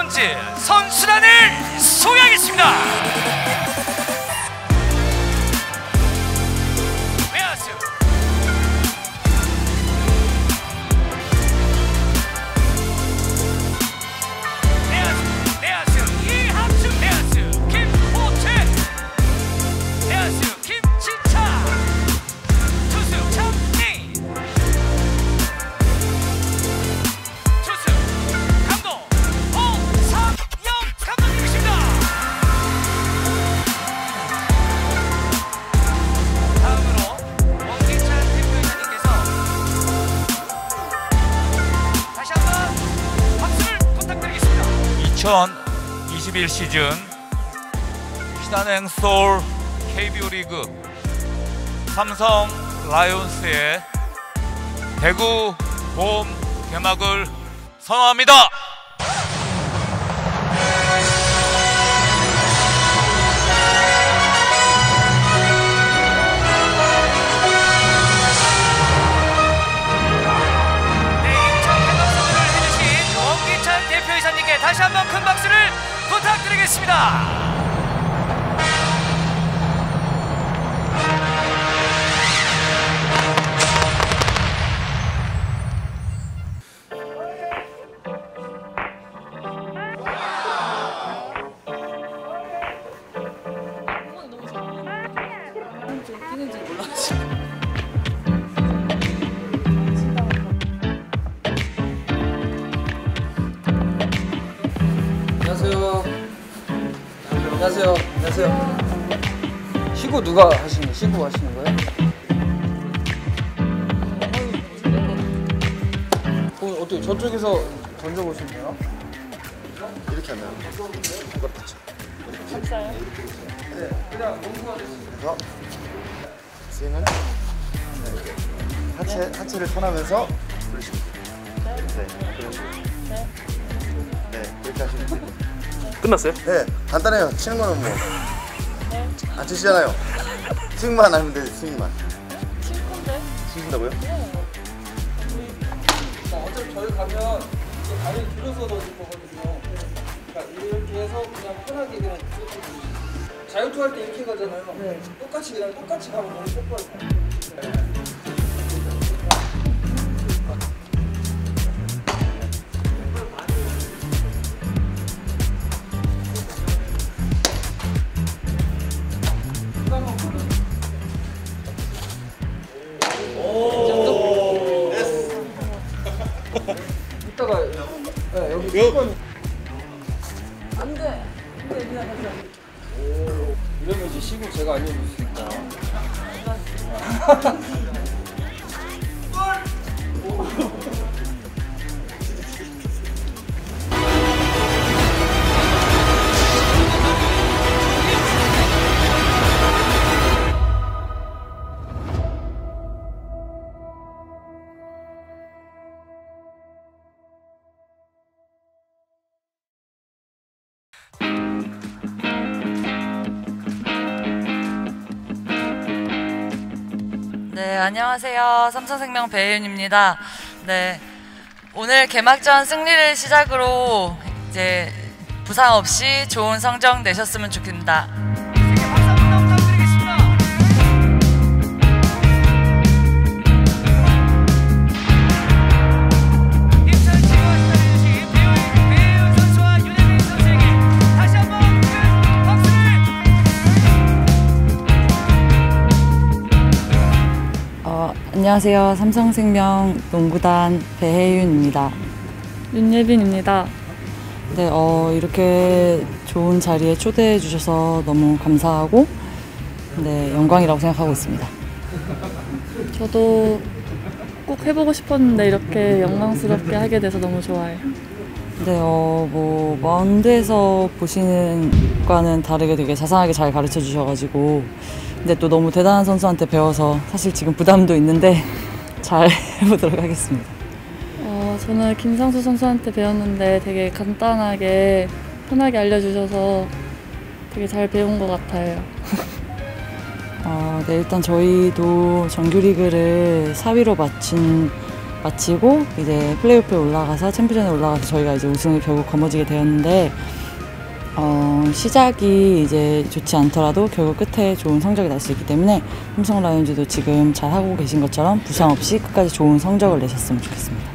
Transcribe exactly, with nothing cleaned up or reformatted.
번째 선수단을 소개하겠습니다. 배아수 배아수 배아수 이학준 배아수 김호태 배아수 김진차 투수 장민 투수 감독 홍상영 감독님이십니다. 다음으로 원기찬 대표이사님께서 다시 한번 박수를 부탁드리겠습니다. 이천이십일 시즌 신한행 서울 케이비오 리그 삼성 라이온스의 대구 홈 개막을 선언합니다. 네, 인천 개막 선언을 해주신 원기찬 대표이사님께 다시 한번 큰 박수를 부탁드리겠습니다. 뛰는지 몰랐지. 안녕하세요. 안녕하세요. 안녕하세요. 시구 누가 하시는 거예요? 시구 하시는 거예요? 어, 어떻게 저쪽에서 던져보시나요? 이렇게 하면 이거 붙여. 감사해요. 네, 그냥 농구가 됐습니다. 스윙은 이렇게 하체 하체를 턴하면서 그러시면 돼요. 네, 그런 식으로. 네. 네, 이렇게 하시면 돼요. 끝났어요? 네, 간단해요. 치는 거는 뭐 안 네. 치시잖아요. 스윙만 하면 돼요. 스윙만. 칠 건데? 치신다고요? 네. 자, 어차피 저희 가면 이제 다리를 들어서 넣을 거거든요. 그러니까 이렇게 해서 그냥 편하게 그냥 이렇게 자유투 할 때 이렇게 가잖아요. 네. 똑같이 그냥 똑같이 가면 너무 똑바로 가요. 이따가 네, 여기 수건 안 돼. 근데 그냥 하자. 오, 이러면 이제 시구 제가 알려줄 수 있다. 네, 안녕하세요. 삼성생명 배혜윤입니다. 네, 오늘 개막전 승리를 시작으로 이제 부상 없이 좋은 성적 내셨으면 좋겠습니다. 박수 한번 부탁드리겠습니다. 힘찬 치료와 시달려주신 배혜윤 선수와 윤혜민 선수에게 다시 한번 큰 박수를. 어, 안녕하세요. 삼성생명 농구단 배혜윤입니다. 윤예빈입니다. 네, 어, 이렇게 좋은 자리에 초대해 주셔서 너무 감사하고 네, 영광이라고 생각하고 있습니다. 저도 꼭 해보고 싶었는데 이렇게 영광스럽게 하게 돼서 너무 좋아요. 네, 어, 뭐, 먼 데서 보시는 과는 다르게 되게 자상하게 잘 가르쳐 주셔가지고 근데 또 너무 대단한 선수한테 배워서 사실 지금 부담도 있는데 잘 해보도록 하겠습니다. 어, 저는 김상수 선수한테 배웠는데 되게 간단하게 편하게 알려주셔서 되게 잘 배운 것 같아요. 어, 네, 일단 저희도 정규리그를 사 위로 마친 마치고 이제 플레이오프에 올라가서 챔피언에 올라가서 저희가 이제 우승을 결국 거머쥐게 되었는데 어, 시작이 이제 좋지 않더라도 결국 끝에 좋은 성적이 날 수 있기 때문에 삼성 라이온즈도 지금 잘 하고 계신 것처럼 부상 없이 끝까지 좋은 성적을 내셨으면 좋겠습니다.